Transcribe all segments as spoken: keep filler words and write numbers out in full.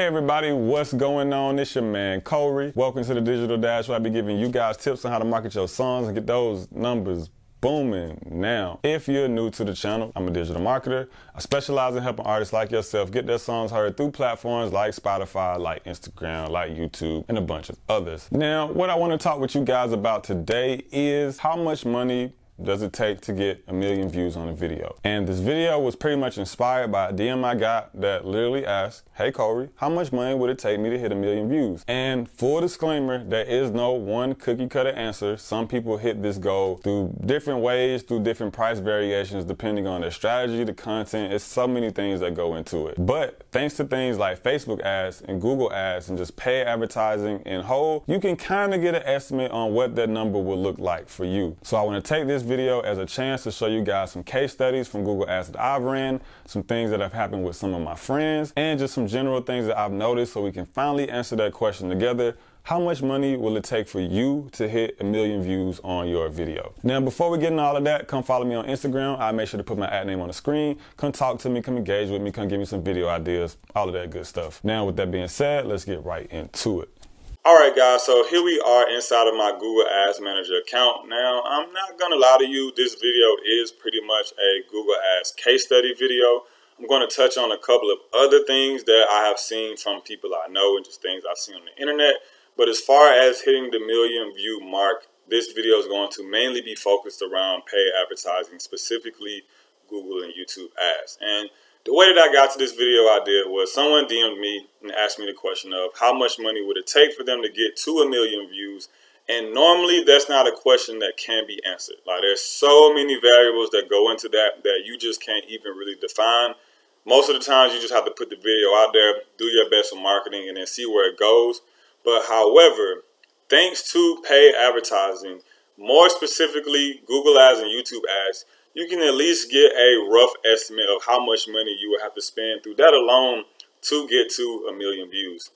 everybody, what's going on? It's your man Corey. Welcome to the Digital Dash, where I be giving you guys tips on how to market your songs and get those numbers booming. Now, if you're new to the channel, I'm a digital marketer. I specialize in helping artists like yourself get their songs heard through platforms like Spotify, like Instagram, like YouTube, and a bunch of others. Now, what I want to talk with you guys about today is how much money does it take to get a million views on a video. And this video was pretty much inspired by a D M I got that literally asked, hey Corey, how much money would it take me to hit a million views? And full disclaimer, there is no one cookie cutter answer. Some people hit this goal through different ways, through different price variations, depending on their strategy, the content. It's so many things that go into it. But thanks to things like Facebook ads and Google ads and just paid advertising in whole, you can kind of get an estimate on what that number will look like for you. So I want to take this video as a chance to show you guys some case studies from Google ads that I've ran, some things that have happened with some of my friends, and just some general things that I've noticed so we can finally answer that question together. How much money will it take for you to hit a million views on your video? Now, before we get into all of that, come follow me on Instagram. I make sure to put my ad name on the screen. Come talk to me, come engage with me, come give me some video ideas, all of that good stuff. Now, with that being said, let's get right into it. Alright guys, so here we are inside of my Google Ads Manager account. Now, I'm not going to lie to you, this video is pretty much a Google Ads case study video. I'm going to touch on a couple of other things that I have seen from people I know and just things I've seen on the internet. But as far as hitting the million view mark, this video is going to mainly be focused around paid advertising, specifically Google and YouTube ads. And the way that I got to this video idea was someone D M'd me and asked me the question of how much money would it take for them to get to a million views. And normally that's not a question that can be answered. Like, there's so many variables that go into that that you just can't even really define. Most of the times you just have to put the video out there, do your best with marketing, and then see where it goes. But however, thanks to paid advertising, more specifically Google ads and YouTube ads, you can at least get a rough estimate of how much money you would have to spend through that alone to get to a million views.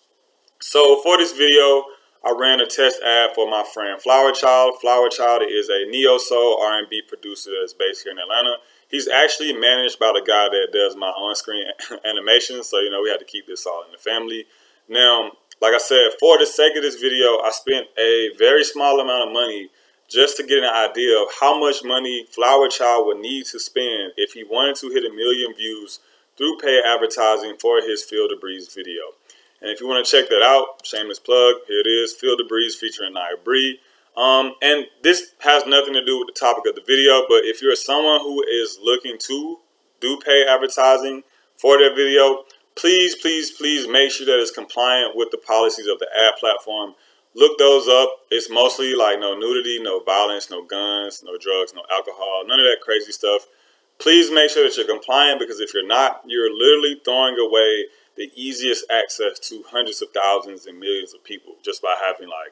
So for this video, I ran a test ad for my friend Flower Child. Flower Child is a neo-soul R and B producer that's based here in Atlanta. He's actually managed by the guy that does my on-screen animations, so you know we had to keep this all in the family. Now, like I said, for the sake of this video, I spent a very small amount of money just to get an idea of how much money Flower Child would need to spend if he wanted to hit a million views through paid advertising for his Feel the Breeze video. And if you want to check that out, shameless plug, here it is, Feel the Breeze featuring Nia Bree. Um, and this has nothing to do with the topic of the video, but if you're someone who is looking to do paid advertising for their video, please, please, please make sure that it's compliant with the policies of the ad platform. Look those up. It's mostly like no nudity, no violence, no guns, no drugs, no alcohol, none of that crazy stuff. Please make sure that you're compliant, because if you're not, you're literally throwing away the easiest access to hundreds of thousands and millions of people just by having like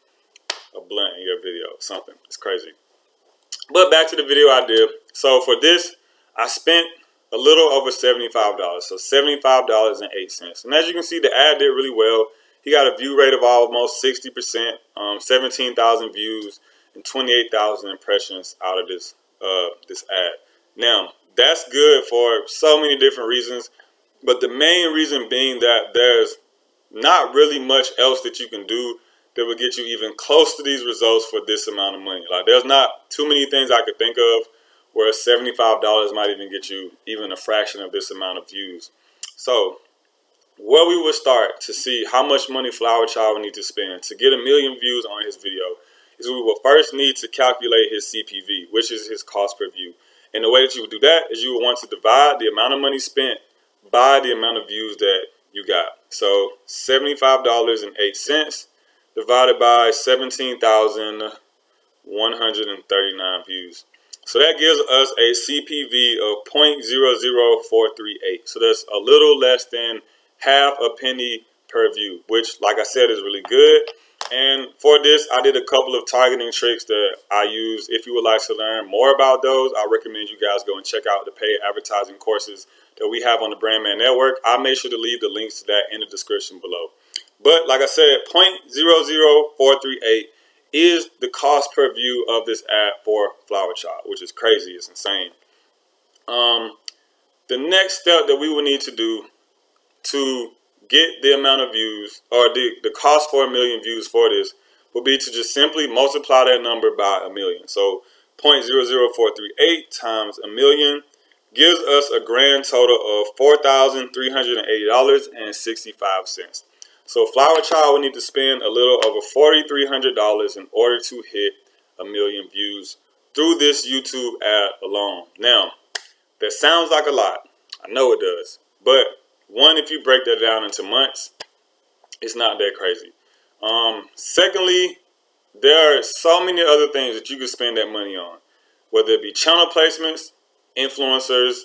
a blunt in your video, something. It's crazy. But back to the video idea. So for this, I spent a little over seventy-five dollars. So seventy-five dollars and eight cents. And as you can see, the ad did really well. He got a view rate of almost sixty percent, um, seventeen thousand views, and twenty-eight thousand impressions out of this uh, this ad. Now, that's good for so many different reasons, but the main reason being that there's not really much else that you can do that would get you even close to these results for this amount of money. Like, there's not too many things I could think of where seventy-five dollars might even get you even a fraction of this amount of views. So where we would start to see how much money Flower Child would need to spend to get a million views on his video is we will first need to calculate his C P V, which is his cost per view. And the way that you would do that is you would want to divide the amount of money spent by the amount of views that you got. So seventy-five dollars and eight cents divided by seventeen thousand one hundred thirty-nine views. So that gives us a C P V of zero point zero zero four three eight. So that's a little less than half a penny per view, which, like I said, is really good. And for this, I did a couple of targeting tricks that I use. If you would like to learn more about those, I recommend you guys go and check out the paid advertising courses that we have on the Brandman Network. I'll make sure to leave the links to that in the description below. But like I said, zero point zero zero four three eight is the cost per view of this ad for Flower Child, which is crazy. It's insane. Um, the next step that we will need to do to get the amount of views, or the, the cost for a million views for this would be to just simply multiply that number by a million. So zero point zero zero four three eight times a million gives us a grand total of four thousand three hundred eighty dollars and sixty-five cents. So Flower Child will need to spend a little over four thousand three hundred dollars in order to hit a million views through this YouTube ad alone. Now, that sounds like a lot. I know it does. But one, if you break that down into months, it's not that crazy. Um, secondly, there are so many other things that you can spend that money on, whether it be channel placements, influencers,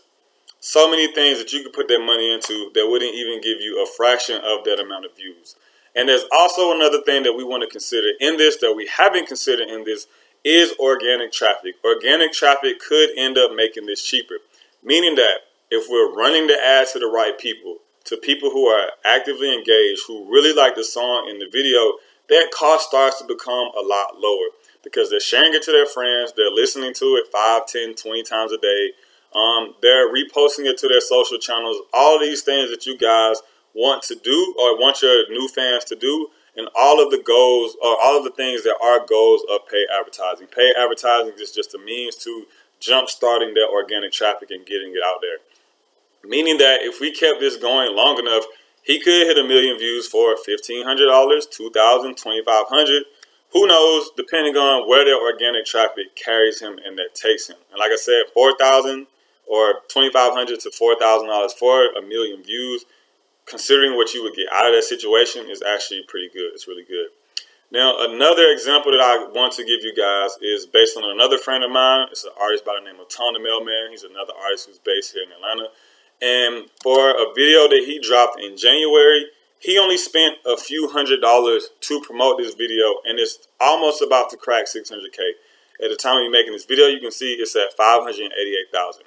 so many things that you could put that money into that wouldn't even give you a fraction of that amount of views. And there's also another thing that we want to consider in this that we haven't considered in this is organic traffic. Organic traffic could end up making this cheaper, meaning that if we're running the ads to the right people, to people who are actively engaged, who really like the song and the video, that cost starts to become a lot lower because they're sharing it to their friends, they're listening to it five, ten, twenty times a day, um, they're reposting it to their social channels, all these things that you guys want to do or want your new fans to do, and all of the goals or all of the things that are goals of paid advertising. Paid advertising is just a means to jump starting that organic traffic and getting it out there. Meaning that if we kept this going long enough, he could hit a million views for fifteen hundred dollars, two thousand dollars, twenty-five hundred dollars. Who knows, depending on where the organic traffic carries him and that takes him. And like I said, four thousand dollars or twenty-five hundred dollars to four thousand dollars for a million views, considering what you would get out of that situation, is actually pretty good. It's really good. Now, another example that I want to give you guys is based on another friend of mine. It's an artist by the name of Tom the Mailman. He's another artist who's based here in Atlanta. And for a video that he dropped in January, he only spent a few hundred dollars to promote this video, and it's almost about to crack six hundred K. At the time of me making this video, you can see it's at five hundred eighty-eight thousand.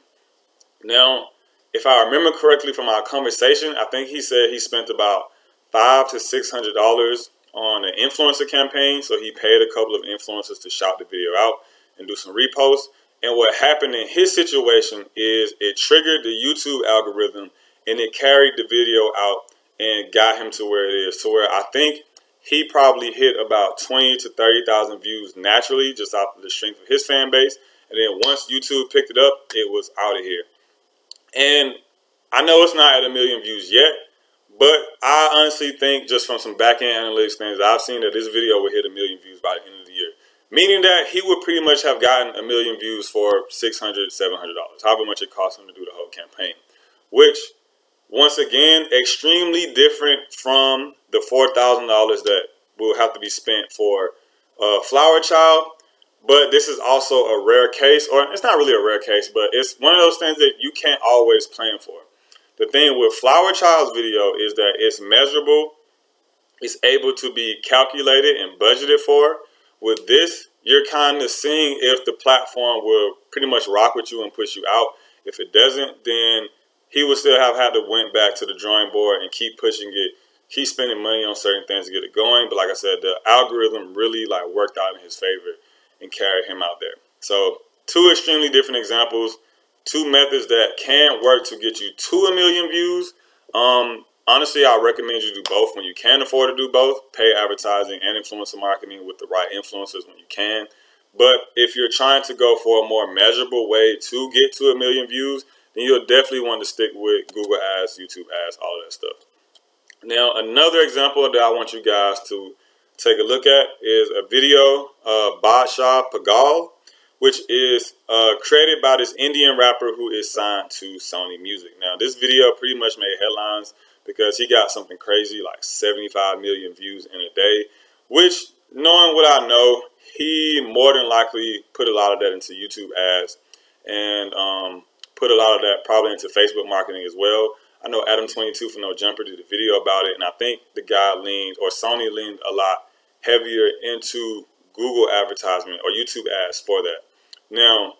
Now, if I remember correctly from our conversation, I think he said he spent about five to six hundred dollars on an influencer campaign. So he paid a couple of influencers to shout the video out and do some reposts. And what happened in his situation is it triggered the YouTube algorithm and it carried the video out and got him to where it is. To where I think he probably hit about twenty to thirty thousand views naturally just off of the strength of his fan base. And then once YouTube picked it up, it was out of here. And I know it's not at a million views yet, but I honestly think just from some back-end analytics things I've seen that this video will hit a million views by the end of the year. Meaning that he would pretty much have gotten a million views for six hundred dollars, seven hundred dollars, however much it cost him to do the whole campaign. Which, once again, extremely different from the four thousand dollars that will have to be spent for uh, Flower Child. But this is also a rare case, or it's not really a rare case, but it's one of those things that you can't always plan for. The thing with Flower Child's video is that it's measurable, it's able to be calculated and budgeted for. With this, you're kind of seeing if the platform will pretty much rock with you and push you out. If it doesn't, then he would still have had to went back to the drawing board and keep pushing it, keep spending money on certain things to get it going. But like I said, the algorithm really like worked out in his favor and carried him out there. So two extremely different examples, two methods that can work to get you to a million views. Um, honestly, I recommend you do both when you can afford to do both, pay advertising and influencer marketing with the right influencers when you can. But if you're trying to go for a more measurable way to get to a million views, then you'll definitely want to stick with Google Ads, YouTube Ads, all of that stuff. Now, another example that I want you guys to take a look at is a video of Badshah Pagal, which is uh, created by this Indian rapper who is signed to Sony Music. Now, this video pretty much made headlines because he got something crazy like seventy-five million views in a day, which, knowing what I know, he more than likely put a lot of that into YouTube ads and um, put a lot of that probably into Facebook marketing as well. I know Adam twenty-two from No Jumper did a video about it, and I think the guy leaned, or Sony leaned a lot heavier into Google advertisement or YouTube ads for that. Now,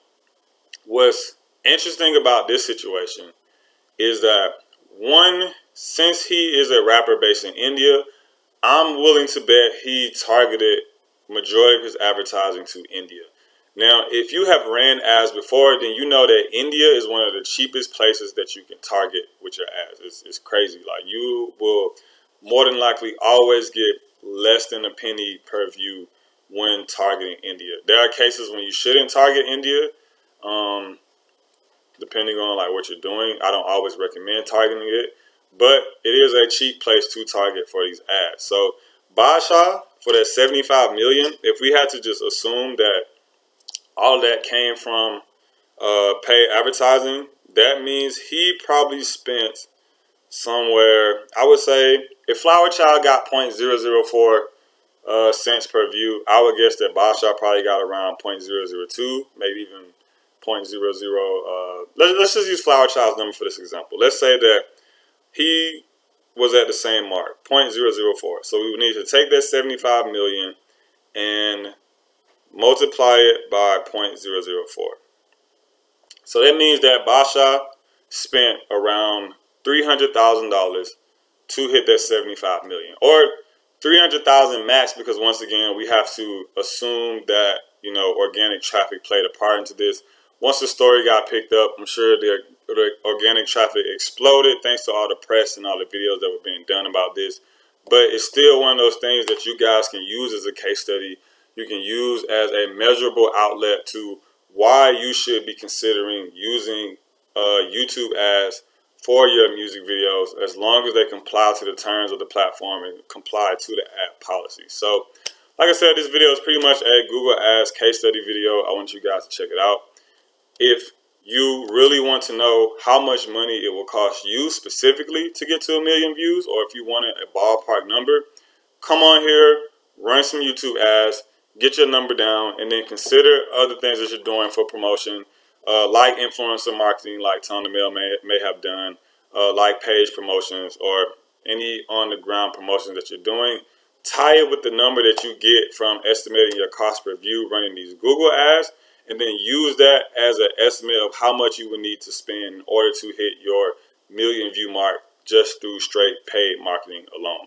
what's interesting about this situation is that, one, since he is a rapper based in India, I'm willing to bet he targeted majority of his advertising to India. Now, if you have ran ads before, then you know that India is one of the cheapest places that you can target with your ads. It's, it's crazy. Like, you will more than likely always get less than a penny per view when targeting India. There are cases when you shouldn't target India, um, depending on like what you're doing. I don't always recommend targeting it, but it is a cheap place to target for these ads. So Badshah, for that seventy-five million, if we had to just assume that all that came from uh, paid advertising, that means he probably spent somewhere, I would say, if Flower Child got zero point zero zero four uh, cents per view, I would guess that Badshah probably got around zero point zero zero two, maybe even zero point zero zero. Uh, let's, let's just use Flower Child's number for this example. Let's say that he was at the same mark, zero point zero zero four. So we would need to take that seventy-five million and multiply it by zero point zero zero four. So that means that Badshah spent around three hundred thousand dollars to hit that seventy-five million, or three hundred thousand max, because once again, we have to assume that, you know, organic traffic played a part into this. Once the story got picked up, I'm sure the, the organic traffic exploded thanks to all the press and all the videos that were being done about this. But it's still one of those things that you guys can use as a case study. You can use as a measurable outlet to why you should be considering using uh, YouTube ads for your music videos, as long as they comply to the terms of the platform and comply to the ad policy. So, like I said, this video is pretty much a Google Ads case study video. I want you guys to check it out. If you really want to know how much money it will cost you specifically to get to a million views, or if you wanted a ballpark number, come on here, run some YouTube ads, get your number down, and then consider other things that you're doing for promotion, uh, like influencer marketing, like Tom DeMille may, may have done, uh, like page promotions, or any on-the-ground promotions that you're doing. Tie it with the number that you get from estimating your cost per view running these Google ads, and then use that as an estimate of how much you would need to spend in order to hit your million view mark just through straight paid marketing alone.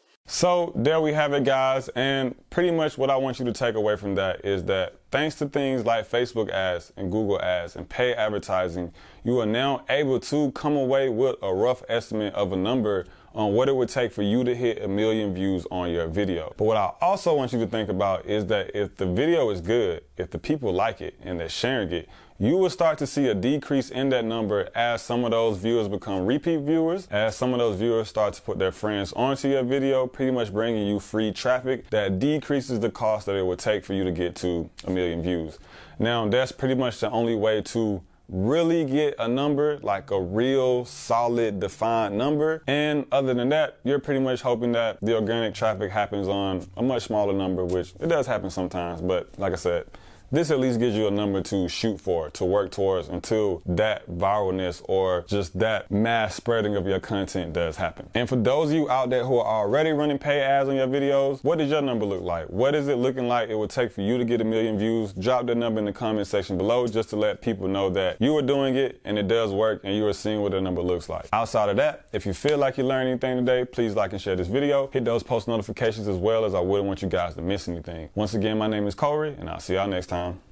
So there we have it, guys, and pretty much what I want you to take away from that is that thanks to things like Facebook ads and Google ads and paid advertising, you are now able to come away with a rough estimate of a number on what it would take for you to hit a million views on your video. But what I also want you to think about is that if the video is good, if the people like it and they're sharing it, you will start to see a decrease in that number as some of those viewers become repeat viewers, as some of those viewers start to put their friends onto your video, pretty much bringing you free traffic that decreases the cost that it would take for you to get to a million views. Now, that's pretty much the only way to really get a number, like a real solid defined number. And other than that, you're pretty much hoping that the organic traffic happens on a much smaller number, which it does happen sometimes, but like I said, this at least gives you a number to shoot for, to work towards, until that viralness or just that mass spreading of your content does happen. And for those of you out there who are already running paid ads on your videos, what does your number look like? What is it looking like it would take for you to get a million views? Drop that number in the comment section below just to let people know that you are doing it and it does work and you are seeing what the number looks like. Outside of that, if you feel like you learned anything today, please like and share this video. Hit those post notifications as well, as I wouldn't want you guys to miss anything. Once again, my name is Corey, and I'll see y'all next time.